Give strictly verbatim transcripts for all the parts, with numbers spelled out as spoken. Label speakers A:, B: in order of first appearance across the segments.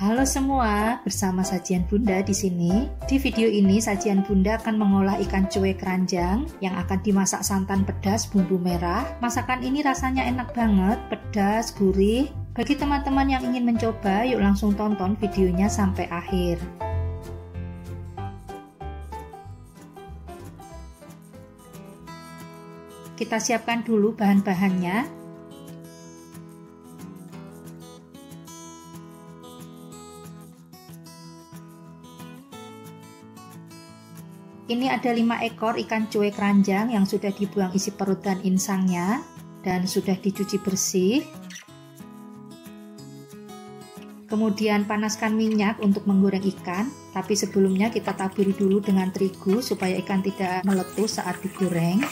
A: Halo semua, bersama Sajian Bunda di sini. Di video ini Sajian Bunda akan mengolah ikan cuek keranjang yang akan dimasak santan pedas bumbu merah. Masakan ini rasanya enak banget, pedas, gurih. Bagi teman-teman yang ingin mencoba, yuk langsung tonton videonya sampai akhir. Kita siapkan dulu bahan-bahannya. Ini ada lima ekor ikan cuek keranjang yang sudah dibuang isi perut dan insangnya dan sudah dicuci bersih. Kemudian panaskan minyak untuk menggoreng ikan, tapi sebelumnya kita taburi dulu dengan terigu supaya ikan tidak meletus saat digoreng.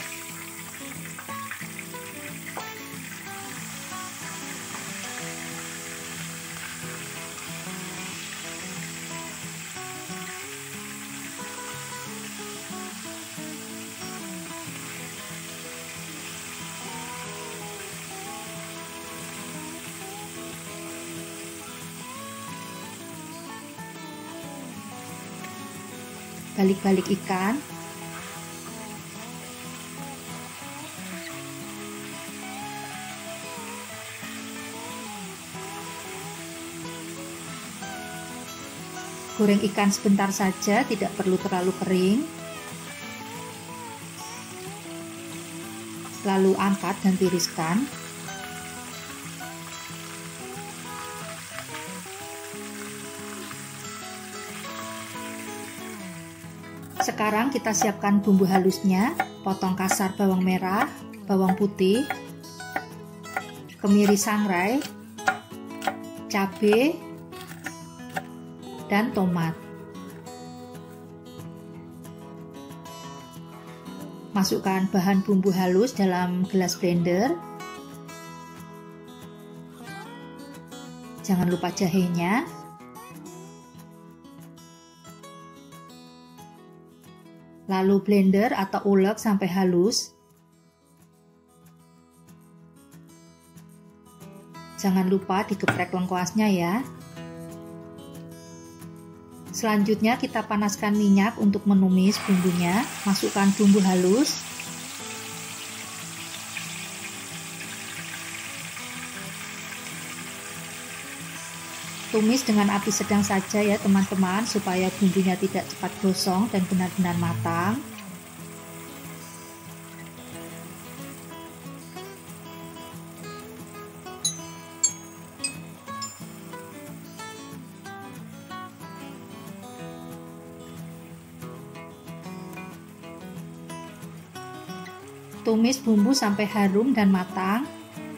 A: Balik-balik ikan. Goreng ikan sebentar saja, tidak perlu terlalu kering. Lalu angkat dan tiriskan. Sekarang kita siapkan bumbu halusnya, potong kasar bawang merah, bawang putih, kemiri sangrai, cabai, dan tomat. Masukkan bahan bumbu halus dalam gelas blender. Jangan lupa jahenya. Lalu blender atau ulek sampai halus. Jangan lupa digeprek lengkuasnya ya. Selanjutnya kita panaskan minyak untuk menumis bumbunya. Masukkan bumbu halus. Tumis dengan api sedang saja ya teman-teman, supaya bumbunya tidak cepat gosong dan benar-benar matang. Tumis bumbu sampai harum dan matang.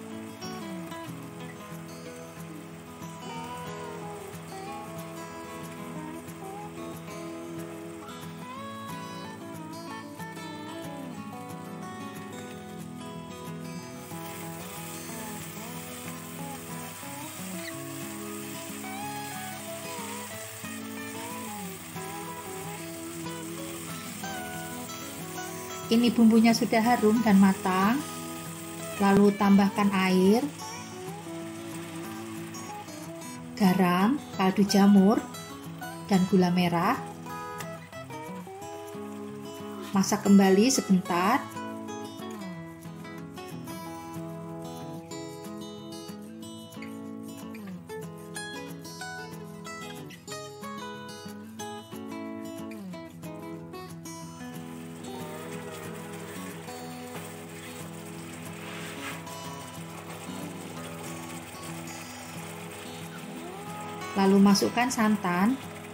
A: Ini bumbunya sudah harum dan matang. Lalu tambahkan air, garam, kaldu jamur, dan gula merah. Masak kembali sebentar. Lalu masukkan santan,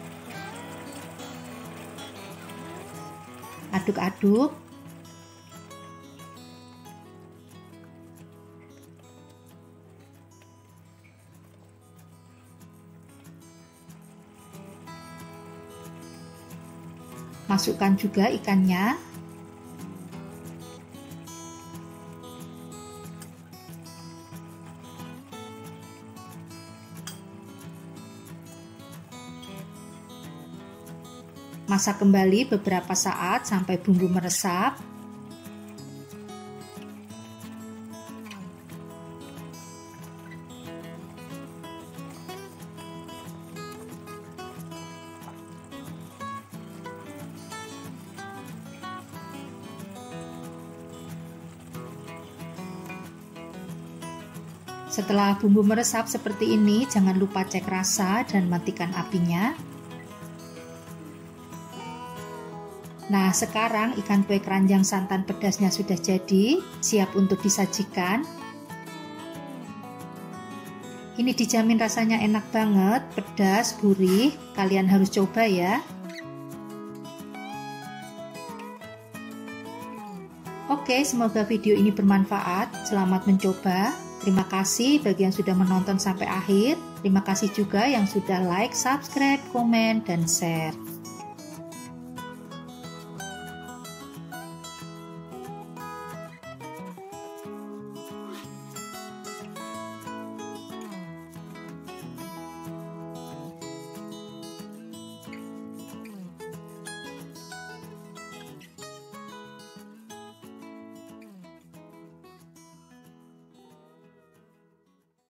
A: aduk-aduk, masukkan juga ikannya. Masak kembali beberapa saat sampai bumbu meresap. Setelah bumbu meresap seperti ini, jangan lupa cek rasa dan matikan apinya. Nah, sekarang ikan kue keranjang santan pedasnya sudah jadi, siap untuk disajikan. Ini dijamin rasanya enak banget, pedas, gurih. Kalian harus coba ya. Oke, semoga video ini bermanfaat. Selamat mencoba. Terima kasih bagi yang sudah menonton sampai akhir. Terima kasih juga yang sudah like, subscribe, komen, dan share.